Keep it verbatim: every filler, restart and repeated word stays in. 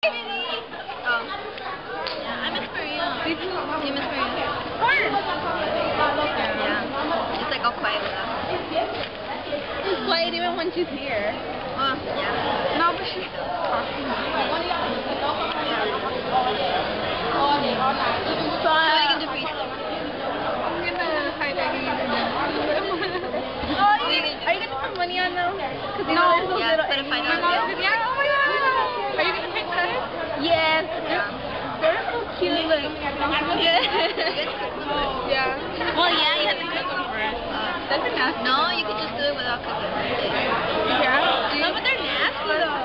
Oh. Yeah, I miss Korea. Me too. You miss Korea? Of course. Yeah. It's like all quiet without. It's quiet even when she's here. Oh, yeah. No, but she's talking. So what are you gonna do for Easter? I'm gonna hide again. Oh, are you gonna put money on them? Cause you No. know there's those Yeah, little put a five dollar animals. bill. Yeah, oh my god. Are you gonna pick that? Yes. Yeah. They're so cute. Like, yeah. Well, yeah, you have to cook them first. That's nasty. No, you could just do it without cooking. Yeah. No, but they're nasty though.